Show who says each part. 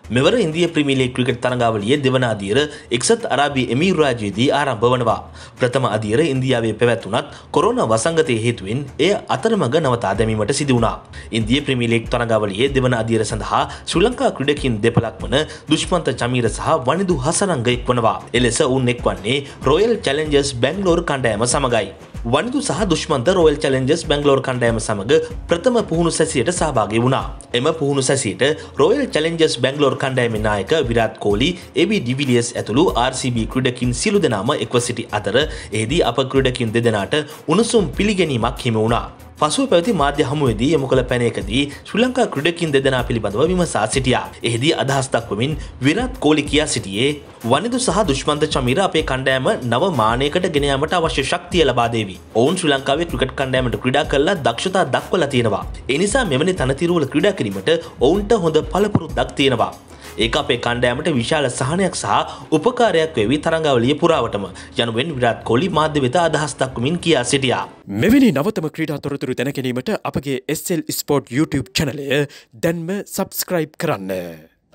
Speaker 1: මෙවර ඉන්දිය premier league cricket තරඟාවලියේ දෙවන අදියර එක්සත් අරාබි එමිරාජ්‍යයේදී ආරම්භ වනවා. ප්‍රථම අදියර ඉන්දියාවේ පැවැත්වුණත් කොරෝනා වසංගතයේ හේතුවෙන් එය අතරමඟ නවතා දැමීමට සිදු වුණා. ඉන්දිය ප්‍රීමියර් ලීග් තරඟාවලියේ දෙවන අදියර සඳහා ශ්‍රී ලංකා ක්‍රීඩකයන් දෙපළක් වන දුෂ්මන්ත චමීර සහ වනිදු හසරංග එක්වනවා. එලෙස ඔවුන් එක්වන්නේ රොයල් චැලෙන්ජර්ස් බැංගලෝර කණ්ඩායම සමගයි. වනිදු සහ දුෂ්මන්ත රොයල් චැලෙන්ජර්ස් බැංගලෝර කණ්ඩායම සමග ප්‍රථම පුහුණු සැසියට සහභාගී වුණා. එම පුහුණු සැසියට රොයල් චැලෙන්ජර්ස් බැංගලෝර කණ්ඩායමේ නායක විරාට් කෝලි, AB ඩිවිලියර්ස් ඇතුළු RCB ක්‍රීඩකින් සියලු දෙනාම එක්ව සිටි අතර එහිදී අප ක්‍රීඩකින් දෙදෙනාට උණුසුම් පිළිගැනීමක් හිමි වුණා. පසුව පැවති මාධ්‍ය හමුවේදී යොමු කළ පැනයකදී ශ්‍රී ලංකා ක්‍රීඩකින් දෙදෙනා පිළිබඳව විමසා සිටියා. එහිදී අදහස් දක්වමින් විරාට් කෝලි කියා සිටියේ වනිදු සහ දුෂ්මන්ත චමීර අපේ කණ්ඩායම නව මානයකට ගෙන යාමට අවශ්‍ය ශක්තිය ලබා දෙවි. ඔවුන් ශ්‍රී ලංකාවේ ක්‍රිකට් කණ්ඩායමට ක්‍රීඩා කරලා දක්ෂතා දක්වලා තියෙනවා. ඒ නිසා මෙවැනි තනතිරුවල ක්‍රීඩා කිරීමට ඔවුන්ට හොඳ පළපුරුද්දක් තියෙනවා. ඒක අපේ කණ්ඩායමට විශාල සහනයක් සහ උපකාරයක් වේවි තරඟාවලිය පුරාවටම යනුවෙන් විරාට් කෝලි මාධ්‍ය වෙත අදහස් දක්වමින් කියා සිටියා.
Speaker 2: මෙවැනි නවතම ක්‍රීඩා තොරතුරු දැන ගැනීමට අපගේ SL Sport YouTube channel එක දැන්ම subscribe කරන්න.